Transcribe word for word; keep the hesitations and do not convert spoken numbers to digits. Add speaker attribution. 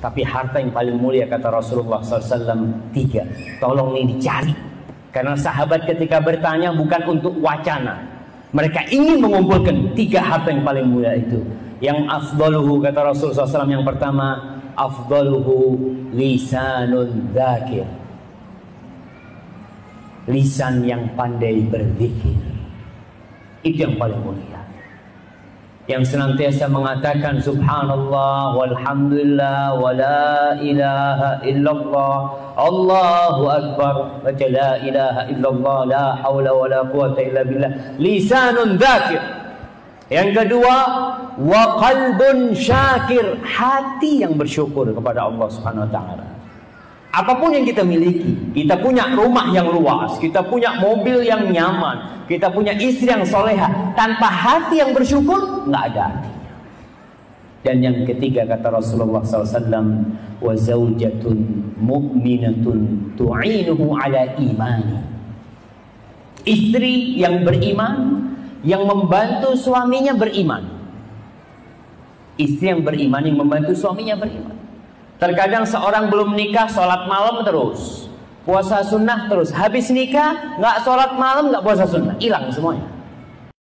Speaker 1: Tapi harta yang paling mulia kata Rasulullah sallallahu alaihi wasallam tiga. Tolong ini dicari. Karena sahabat ketika bertanya bukan untuk wacana. Mereka ingin mengumpulkan tiga harta yang paling mulia itu. Yang afdaluhu kata Rasulullah sallallahu alaihi wasallam yang pertama, afdaluhu lisanun dzakir. Lisan yang pandai berzikir. Itu yang paling mulia. Yang senantiasa mengatakan subhanallah walhamdulillah wa la ilaha illallah Allahu akbar wa la ilaha illallah la haula wa la quwata illa billah lisanun dzakir. Yang kedua wa qalbun syakir, hati yang bersyukur kepada Allah Subhanahu wa taala. Apapun yang kita miliki, kita punya rumah yang luas, kita punya mobil yang nyaman, kita punya istri yang soleha, tanpa hati yang bersyukur, nggak ada artinya. Dan yang ketiga kata Rasulullah sallallahu alaihi wasallam, wa zaujatun mu'minatun tu'inuhu ala imani. Istri yang beriman, yang membantu suaminya beriman. Istri yang beriman yang membantu suaminya beriman. Terkadang seorang belum nikah, sholat malam terus, puasa sunnah terus. Habis nikah, nggak sholat malam, nggak puasa sunnah, hilang semuanya.